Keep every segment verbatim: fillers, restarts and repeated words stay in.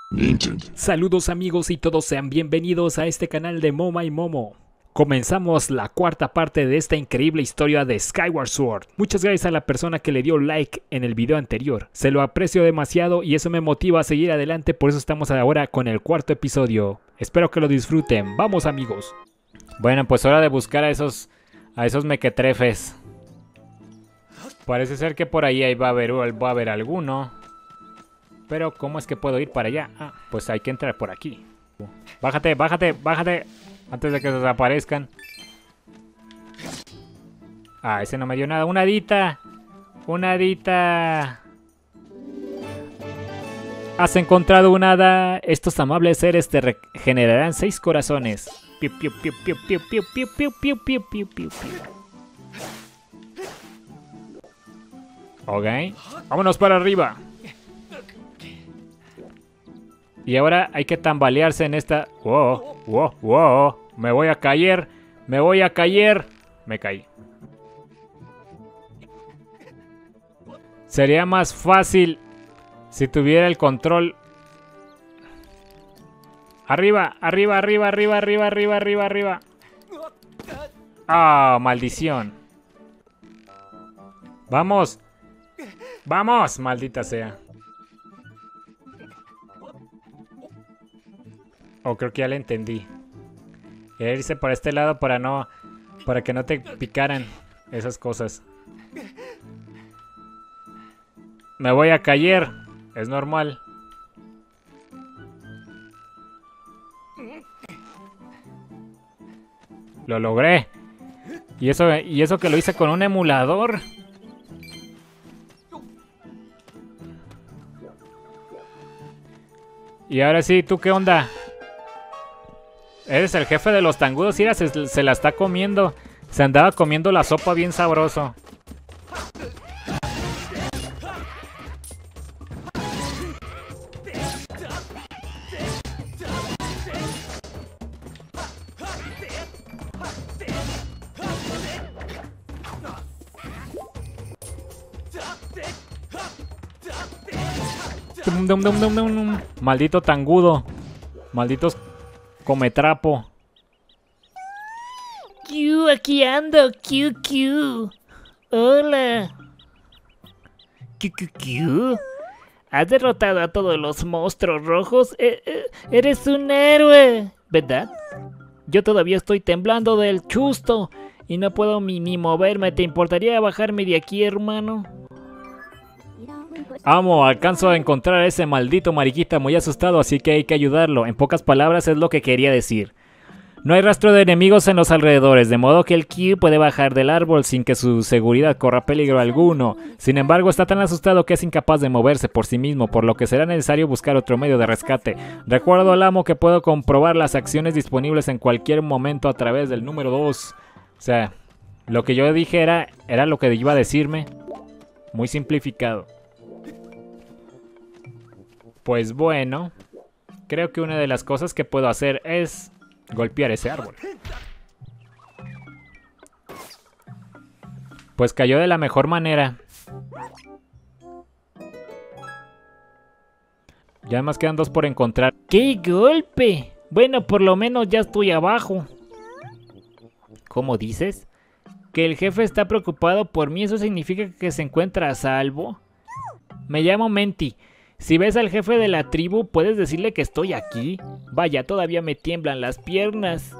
Nintendo. Saludos amigos y todos sean bienvenidos a este canal de Moma y Momo. Comenzamos la cuarta parte de esta increíble historia de Skyward Sword. Muchas gracias a la persona que le dio like en el video anterior. Se lo aprecio demasiado y eso me motiva a seguir adelante, por eso estamos ahora con el cuarto episodio. Espero que lo disfruten. Vamos amigos. Bueno, pues hora de buscar a esos, a esos mequetrefes. Parece ser que por ahí va a haber, va a haber alguno. Pero ¿cómo es que puedo ir para allá? Ah, pues hay que entrar por aquí. Bájate, bájate, bájate. Antes de que desaparezcan. Ah, ese no me dio nada. ¡Una hadita! ¡Una hadita! Has encontrado una hada. Estos amables seres te regenerarán seis corazones. Piu, piu, piu, piu, piu, piu, piu, piu, piu, piu, piu, piu. Ok. Vámonos para arriba. Y ahora hay que tambalearse en esta... Wow, wow, wow. Me voy a caer. Me voy a caer. Me caí. Sería más fácil si tuviera el control. Arriba, arriba, arriba, arriba, arriba, arriba, arriba, arriba. Ah, maldición. Vamos. Vamos, maldita sea. Oh, creo que ya le entendí. Era irse por este lado para no... Para que no te picaran esas cosas. Me voy a caer. Es normal. Lo logré. Y eso, y eso que lo hice con un emulador. Y ahora sí, ¿tú qué onda? Eres el jefe de los tangudos. Mira, se, se la está comiendo. Se andaba comiendo la sopa bien sabroso. Dum, dum, dum, dum, dum. Maldito tangudo. Malditos cometrapo. Q, aquí ando, Q, Q. Hola. Q, Q, Q. ¿Has derrotado a todos los monstruos rojos? Eh, eh, eres un héroe, ¿verdad? Yo todavía estoy temblando del chusto y no puedo ni, ni moverme. ¿Te importaría bajarme de aquí, hermano? Amo, alcanzo a encontrar a ese maldito mariquita muy asustado, así que hay que ayudarlo. En pocas palabras es lo que quería decir. No hay rastro de enemigos en los alrededores, de modo que el Q puede bajar del árbol sin que su seguridad corra peligro alguno. Sin embargo, está tan asustado que es incapaz de moverse por sí mismo, por lo que será necesario buscar otro medio de rescate. Recuerdo al amo que puedo comprobar las acciones disponibles en cualquier momento a través del número dos. O sea, lo que yo dije era, era lo que iba a decirme. Muy simplificado. Pues bueno, creo que una de las cosas que puedo hacer es golpear ese árbol. Pues cayó de la mejor manera. Ya más quedan dos por encontrar. ¡Qué golpe! Bueno, por lo menos ya estoy abajo. ¿Cómo dices? ¿Que el jefe está preocupado por mí? ¿Eso significa que se encuentra a salvo? Me llamo Menti. Si ves al jefe de la tribu, ¿puedes decirle que estoy aquí? Vaya, todavía me tiemblan las piernas.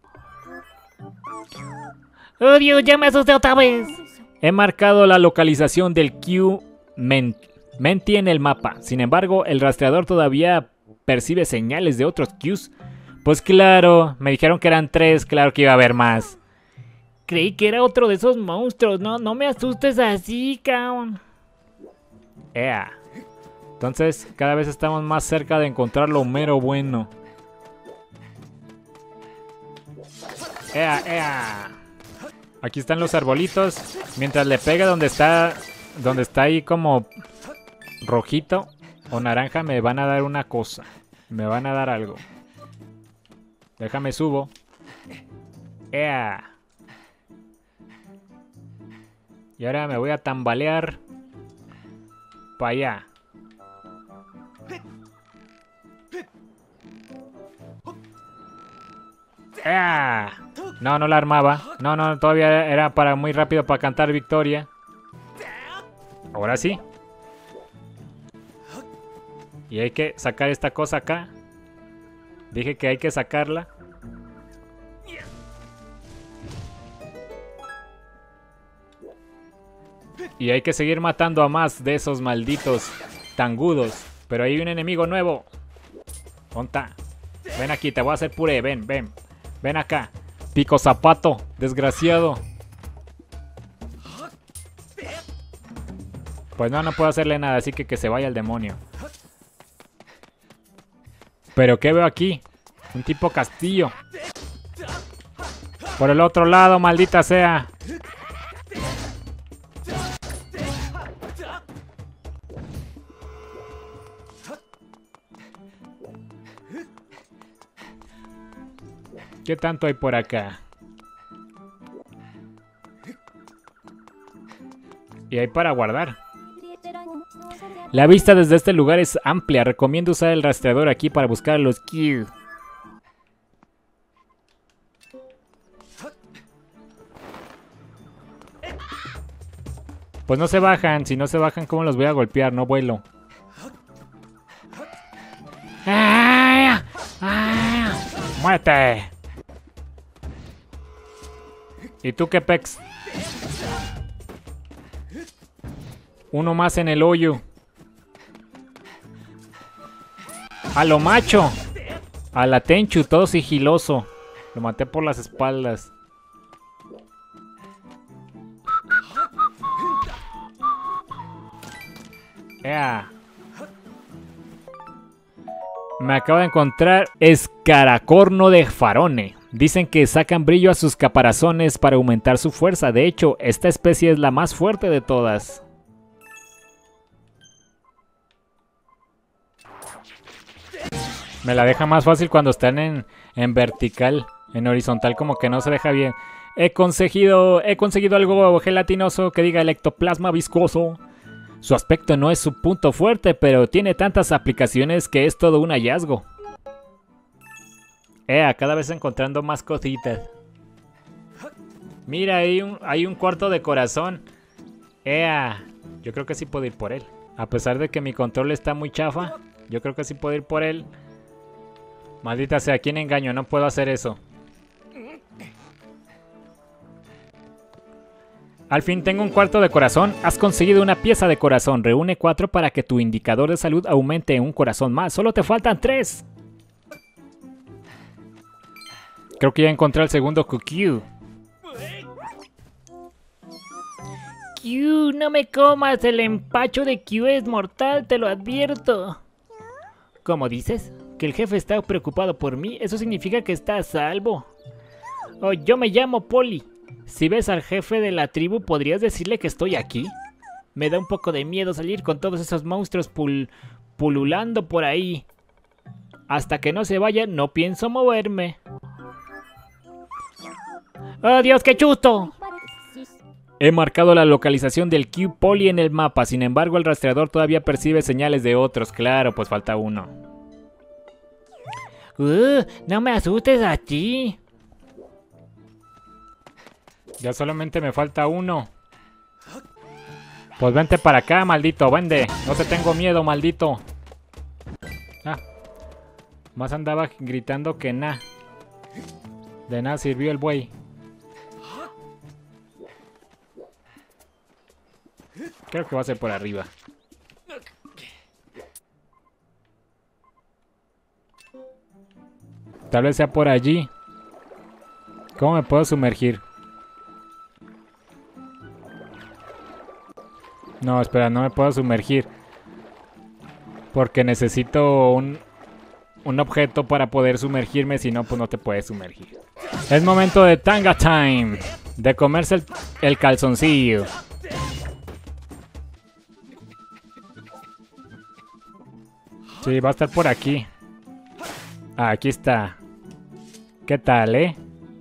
¡Oh, Dios! ¡Ya me asusté otra vez! He marcado la localización del Q Men Menti en el mapa. Sin embargo, el rastreador todavía percibe señales de otros Qs. Pues claro, me dijeron que eran tres, claro que iba a haber más. Creí que era otro de esos monstruos. No, no me asustes así, cabrón. Ea. Entonces, cada vez estamos más cerca de encontrar lo mero bueno. ¡Ea, ea! Aquí están los arbolitos. Mientras le pega donde está, donde está ahí como rojito o naranja, me van a dar una cosa. Me van a dar algo. Déjame subo. ¡Ea! Y ahora me voy a tambalear para allá. ¡Ah! No, no la armaba. No, no, todavía era para muy rápido para cantar victoria. Ahora sí. Y hay que sacar esta cosa acá. Dije que hay que sacarla. Y hay que seguir matando a más de esos malditos tangudos. Pero hay un enemigo nuevo. ¿Dónde? Ven aquí, te voy a hacer puré. Ven, ven. Ven acá. Pico zapato, desgraciado. Pues no, no puedo hacerle nada, así que que se vaya al demonio. ¿Pero qué veo aquí? Un tipo castillo. Por el otro lado, maldita sea. ¿Qué tanto hay por acá? Y hay para guardar. La vista desde este lugar es amplia. Recomiendo usar el rastreador aquí para buscar los Q. Pues no se bajan. Si no se bajan, ¿cómo los voy a golpear? No vuelo. ¡Ay! ¡Ay! ¡Muérete! ¿Y tú qué pex? Uno más en el hoyo. A lo macho. A la Tenchu, todo sigiloso. Lo maté por las espaldas. ¡Ea! Me acabo de encontrar Escaracorno de Farone. Dicen que sacan brillo a sus caparazones para aumentar su fuerza. De hecho, esta especie es la más fuerte de todas. Me la deja más fácil cuando están en, en vertical. En horizontal como que no se deja bien. He conseguido, he conseguido algo gelatinoso que diga el ectoplasma viscoso. Su aspecto no es su punto fuerte, pero tiene tantas aplicaciones que es todo un hallazgo. Ea, cada vez encontrando más cositas. Mira, hay un, hay un cuarto de corazón. Ea, yo creo que sí puedo ir por él. A pesar de que mi control está muy chafa, yo creo que sí puedo ir por él. Maldita sea, ¿quién engaño? No puedo hacer eso. Al fin tengo un cuarto de corazón. Has conseguido una pieza de corazón. Reúne cuatro para que tu indicador de salud aumente un corazón más. Solo te faltan tres. Creo que ya encontré el segundo Q. Q, no me comas. El empacho de Q es mortal, te lo advierto. ¿Cómo dices? ¿Que el jefe está preocupado por mí? Eso significa que está a salvo. Oh, yo me llamo Polly. Si ves al jefe de la tribu, ¿podrías decirle que estoy aquí? Me da un poco de miedo salir con todos esos monstruos pul pululando por ahí. Hasta que no se vaya, no pienso moverme. ¡Oh, Dios, qué chusto! He marcado la localización del Q Polly en el mapa. Sin embargo, el rastreador todavía percibe señales de otros. Claro, pues falta uno. Uh, no me asustes a ti. Ya solamente me falta uno. Pues vente para acá, maldito, vende. No te tengo miedo, maldito. Ah. Más andaba gritando que nada. De nada sirvió el buey. Creo que va a ser por arriba. Tal vez sea por allí. ¿Cómo me puedo sumergir? No, espera, no me puedo sumergir. Porque necesito un, un objeto para poder sumergirme. Si no, pues no te puedes sumergir. Es momento de Tanga Time. De comerse el, el calzoncillo. Sí, va a estar por aquí. Ah, aquí está. ¿Qué tal, eh?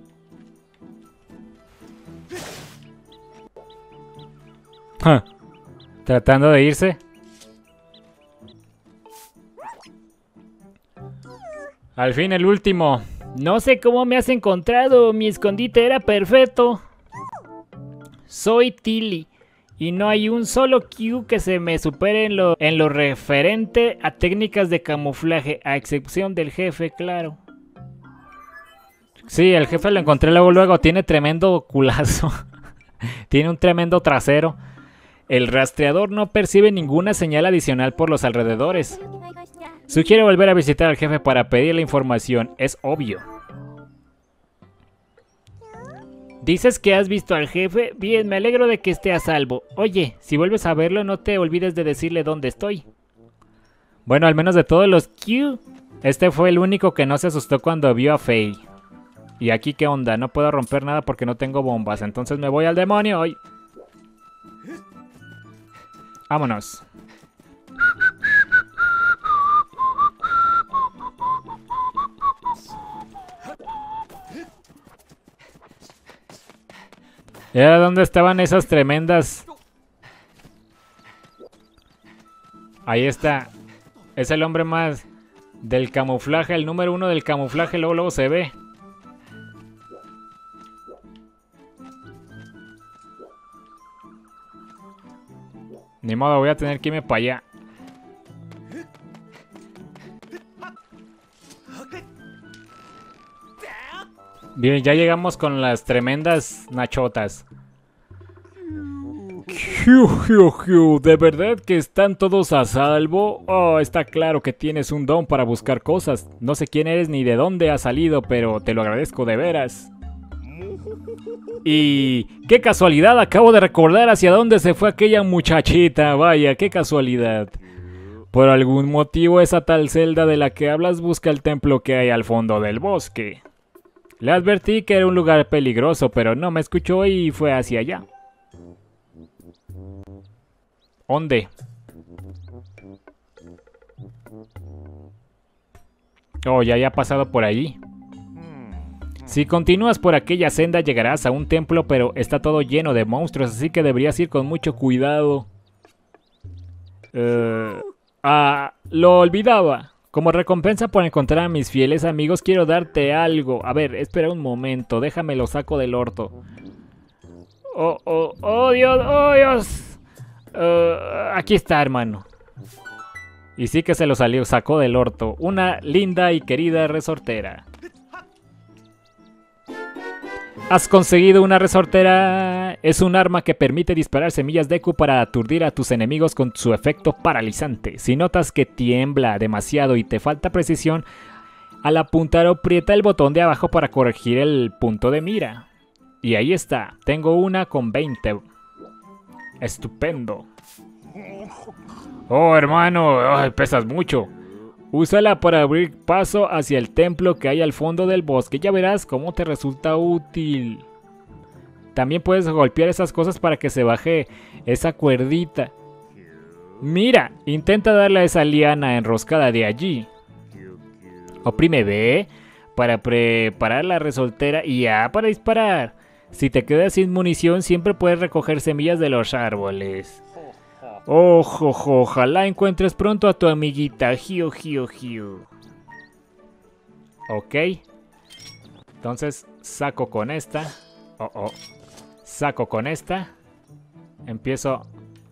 Huh. Tratando de irse. Al fin el último. No sé cómo me has encontrado, mi escondite era perfecto. Soy Tilly y no hay un solo Q que se me supere en lo, en lo referente a técnicas de camuflaje, a excepción del jefe, claro. Sí, el jefe lo encontré luego, luego, tiene tremendo culazo. Tiene un tremendo trasero. El rastreador no percibe ninguna señal adicional por los alrededores. Sugiero volver a visitar al jefe para pedir la información, es obvio. ¿Dices que has visto al jefe? Bien, me alegro de que esté a salvo. Oye, si vuelves a verlo, no te olvides de decirle dónde estoy. Bueno, al menos de todos los Q, este fue el único que no se asustó cuando vio a Faye. ¿Y aquí qué onda? No puedo romper nada porque no tengo bombas, entonces me voy al demonio hoy. Vámonos. ¿Y ahora dónde estaban esas tremendas? Ahí está. Es el hombre más del camuflaje, el número uno del camuflaje, luego luego se ve. Ni modo, voy a tener que irme para allá. Bien, ya llegamos con las tremendas nachotas. Jiu, jiu, jiu. ¿De verdad que están todos a salvo? Oh, está claro que tienes un don para buscar cosas. No sé quién eres ni de dónde has salido, pero te lo agradezco de veras. Y qué casualidad, acabo de recordar hacia dónde se fue aquella muchachita. Vaya, qué casualidad. Por algún motivo esa tal celda de la que hablas busca el templo que hay al fondo del bosque. Le advertí que era un lugar peligroso, pero no me escuchó y fue hacia allá. ¿Dónde? Oh, ya haya pasado por allí. Si continúas por aquella senda llegarás a un templo, pero está todo lleno de monstruos, así que deberías ir con mucho cuidado. Uh, ah, lo olvidaba. Como recompensa por encontrar a mis fieles amigos, quiero darte algo. A ver, espera un momento, déjame lo saco del orto. Oh, oh, oh, Dios, oh, Dios. Uh, aquí está, hermano. Y sí que se lo salió, sacó del orto. Una linda y querida resortera. Has conseguido una resortera. Es un arma que permite disparar semillas Deku para aturdir a tus enemigos con su efecto paralizante. Si notas que tiembla demasiado y te falta precisión, al apuntar aprieta el botón de abajo para corregir el punto de mira. Y ahí está, tengo una con veinte. Estupendo. Oh, hermano, ay, pesas mucho. Úsala para abrir paso hacia el templo que hay al fondo del bosque. Ya verás cómo te resulta útil. También puedes golpear esas cosas para que se baje esa cuerdita. Mira, intenta darle a esa liana enroscada de allí. Oprime B para preparar la resortera y A para disparar. Si te quedas sin munición, siempre puedes recoger semillas de los árboles. Ojo, ojo, ojalá encuentres pronto a tu amiguita. Hiu, hiu, hiu. Ok. Entonces saco con esta. Oh, oh. Saco con esta. Empiezo.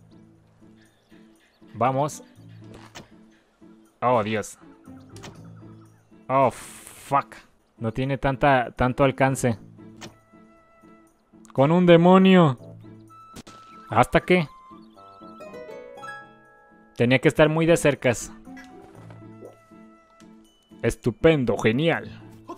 Vamos. Oh, Dios. Oh, fuck. No tiene tanta, tanto alcance. Con un demonio. ¿Hasta qué? Tenía que estar muy de cercas. Estupendo, genial.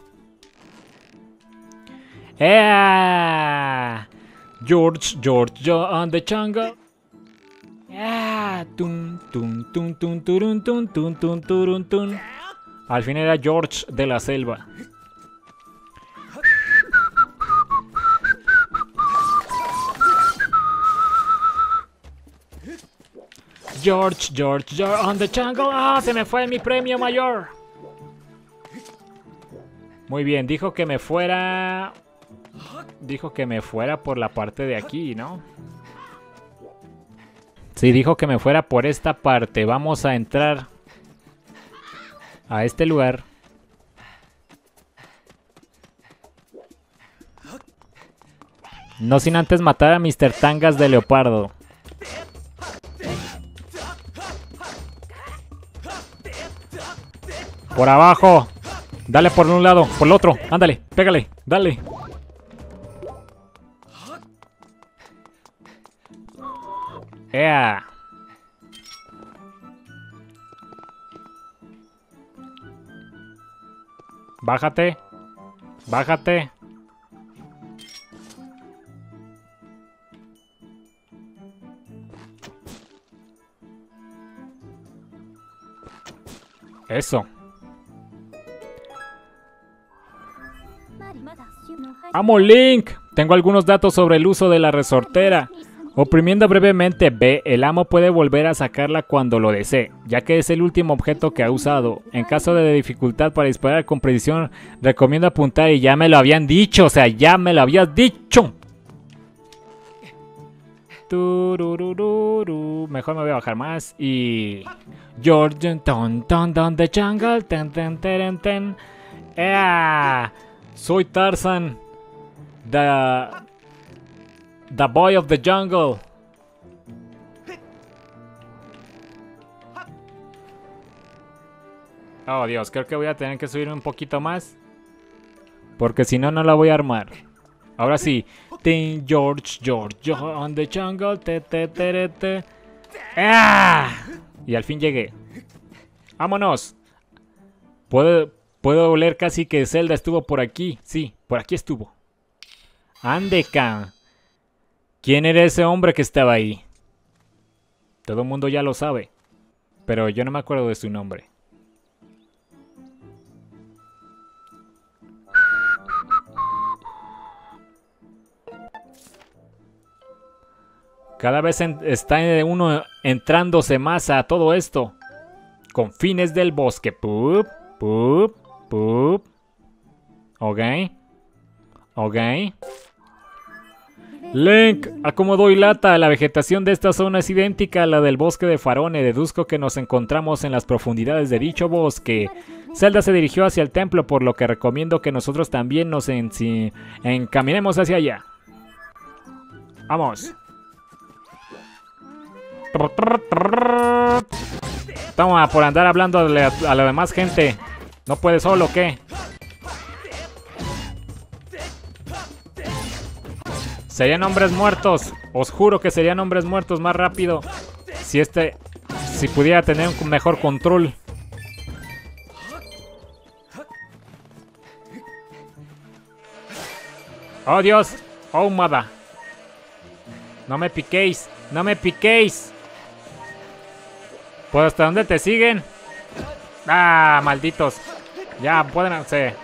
¡Eh! George, George, yo and the jungle. ¡Ah! Tum, tum, tum, tum, turun, tum, tum, tum, turun, tum. Al fin era George de la selva. George, George, George on the jungle. ¡Ah! Se me fue mi premio mayor. Muy bien, dijo que me fuera. Dijo que me fuera por la parte de aquí, ¿no? Sí, dijo que me fuera por esta parte. Vamos a entrar a este lugar. No sin antes matar a mister Tangas de Leopardo. Por abajo. Dale por un lado, por el otro. Ándale, pégale, dale. ¡Ea! Bájate. Bájate. Eso. ¡Amo Link! Tengo algunos datos sobre el uso de la resortera. Oprimiendo brevemente B, el amo puede volver a sacarla cuando lo desee, ya que es el último objeto que ha usado. En caso de dificultad para disparar con precisión, recomiendo apuntar y ya me lo habían dicho, o sea, ya me lo habías dicho. Tururururu. Mejor me voy a bajar más y... George, ton, ton, ton, the jungle, ten, ten, ten, ten. ¡Ea! Soy Tarzan. The... The boy of the jungle. Oh Dios, creo que voy a tener que subir un poquito más. Porque si no, no la voy a armar. Ahora sí. Tin George, George, George on the jungle. Te, te, te, te. ¡Ah! Y al fin llegué. ¡Vámonos! Puedo, puedo oler casi que Zelda estuvo por aquí. Sí, por aquí estuvo. Andeca. ¿Quién era ese hombre que estaba ahí? Todo el mundo ya lo sabe. Pero yo no me acuerdo de su nombre. Cada vez en, está uno entrándose más a todo esto. Confines del bosque. Pup, pup, pup. Ok. Ok. Link, a como doy lata, la vegetación de esta zona es idéntica a la del bosque de Farone. Deduzco que nos encontramos en las profundidades de dicho bosque. Zelda se dirigió hacia el templo, por lo que recomiendo que nosotros también nos en, si, encaminemos hacia allá. Vamos. Toma, por andar hablando a la, a la demás gente. ¿No puede solo o qué? Serían hombres muertos. Os juro que serían hombres muertos más rápido. Si este... Si pudiera tener un mejor control. Oh Dios. Oh mada. No me piquéis. No me piquéis. ¿Pues hasta dónde te siguen? Ah, malditos. Ya, pueden hacer.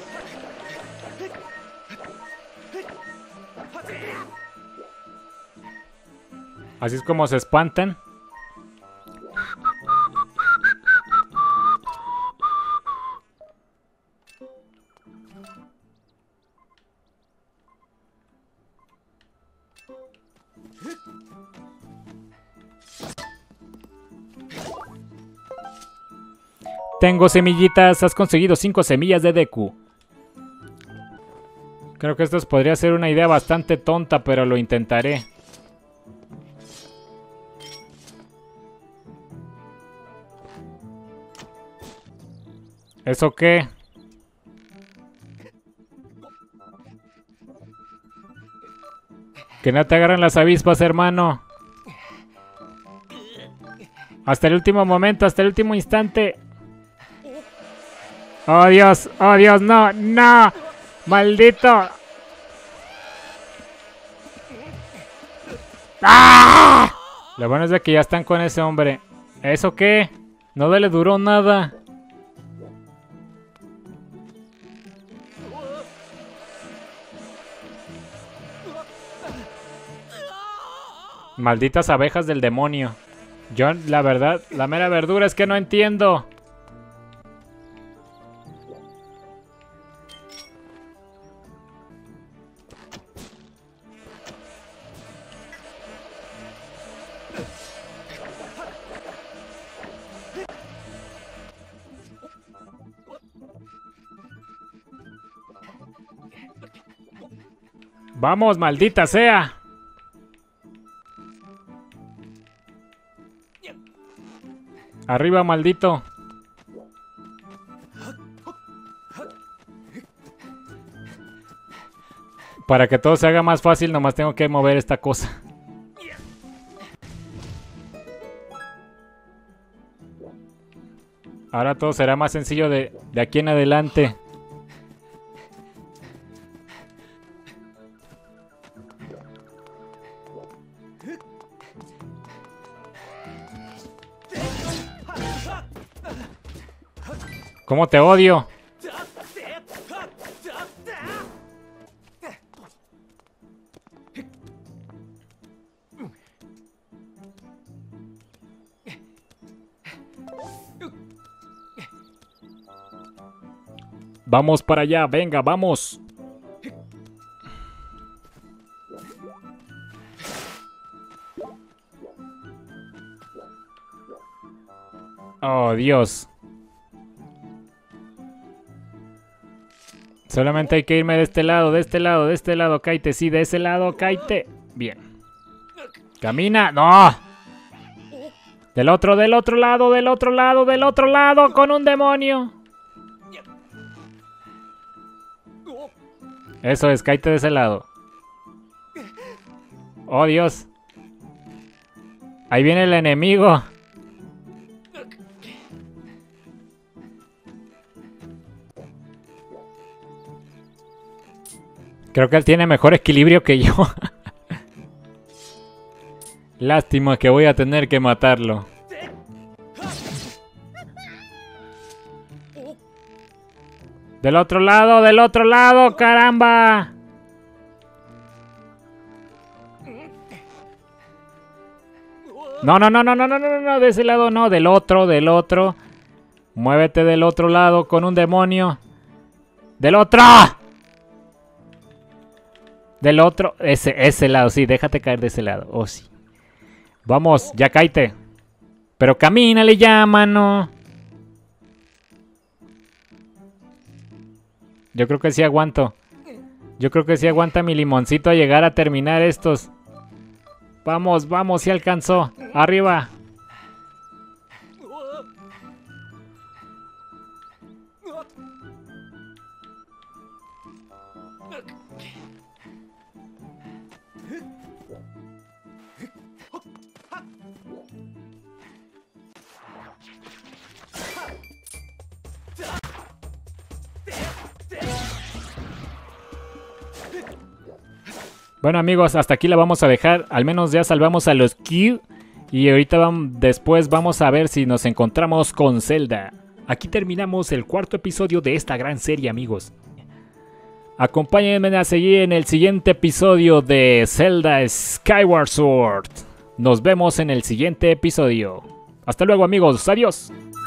Así es como se espantan. Tengo semillitas. Has conseguido cinco semillas de Deku. Creo que esto podría ser una idea bastante tonta, pero lo intentaré. ¿Eso qué? Que no te agarren las avispas, hermano. Hasta el último momento, hasta el último instante. ¡Oh, Dios! ¡Oh, Dios! ¡No! ¡No! ¡Maldito! ¡Ah! Lo bueno es de que ya están con ese hombre. ¿Eso qué? No le duró nada. Malditas abejas del demonio. Yo, la verdad, la mera verdura es que no entiendo. Vamos, maldita sea. Arriba, maldito. Para que todo se haga más fácil, nomás tengo que mover esta cosa. Ahora todo será más sencillo de, de aquí en adelante. ¿Cómo te odio? Vamos para allá, venga, vamos. Oh, Dios. Solamente hay que irme de este lado, de este lado, de este lado, Kaite. Sí, de ese lado, Kaite. Bien. Camina. ¡No! Del otro, del otro lado, del otro lado, del otro lado, con un demonio. Eso es, Kaite de ese lado. Oh, Dios. Ahí viene el enemigo. Creo que él tiene mejor equilibrio que yo. Lástima que voy a tener que matarlo. Del otro lado, del otro lado, caramba. No, no, no, no, no, no, no, no, de ese lado no, del otro, del otro. Muévete del otro lado con un demonio. ¡Del otro! Del otro, ese, ese lado, sí, déjate caer de ese lado. Oh, sí. Vamos, ya cáete. Pero camínale ya, mano. Yo creo que sí aguanto. Yo creo que sí aguanta mi limoncito a llegar a terminar estos. Vamos, vamos, sí alcanzó. Arriba. Bueno, amigos, hasta aquí la vamos a dejar. Al menos ya salvamos a los Q. Y ahorita vamos, después vamos a ver si nos encontramos con Zelda. Aquí terminamos el cuarto episodio de esta gran serie, amigos. Acompáñenme a seguir en el siguiente episodio de Zelda Skyward Sword. Nos vemos en el siguiente episodio. Hasta luego, amigos. Adiós.